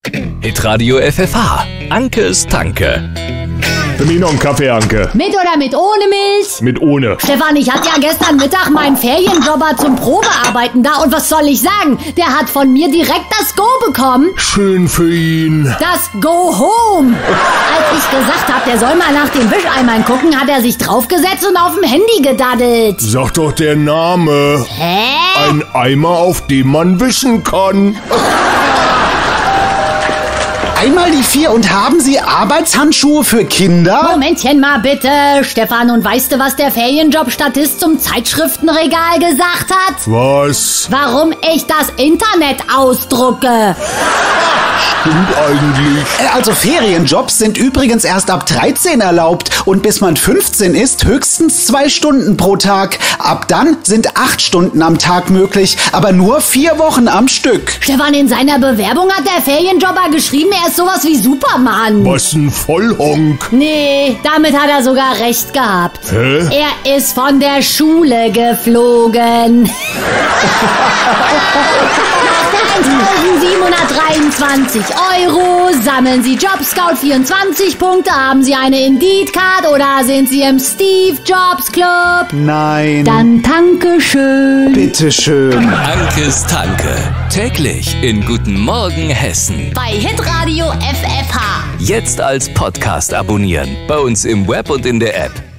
Hitradio FFH. Ankes Tanke. Für mich noch einen Kaffee, Anke. Mit oder mit ohne Milch? Mit ohne. Stefan, ich hatte ja gestern Mittag meinen Ferienjobber zum Probearbeiten da und was soll ich sagen? Der hat von mir direkt das Go bekommen. Schön für ihn. Das Go Home. Als ich gesagt habe, der soll mal nach den Wischeimern gucken, hat er sich draufgesetzt und auf dem Handy gedaddelt. Sag doch der Name. Hä? Ein Eimer, auf dem man wischen kann. Einmal die 4 und haben Sie Arbeitshandschuhe für Kinder? Momentchen mal bitte, Stefan. Und weißt du, was der Ferienjob-Statist zum Zeitschriftenregal gesagt hat? Was? Warum ich das Internet ausdrucke. Stimmt eigentlich. Also Ferienjobs sind übrigens erst ab 13 erlaubt und bis man 15 ist, höchstens 2 Stunden pro Tag. Ab dann sind 8 Stunden am Tag möglich, aber nur 4 Wochen am Stück. Stefan, in seiner Bewerbung hat der Ferienjobber geschrieben, er ist sowas wie Superman. Was ein Vollhonk. Nee, damit hat er sogar recht gehabt. Hä? Er ist von der Schule geflogen. Nach 1.723 € sammeln Sie JobScout 24 Punkte. Haben Sie eine Indeed-Card oder sind Sie im Steve Jobs Club? Nein. Dann danke schön. Bitteschön. Ankes Tanke. Täglich in Guten Morgen Hessen. Bei Hitradio FFH. Jetzt als Podcast abonnieren. Bei uns im Web und in der App.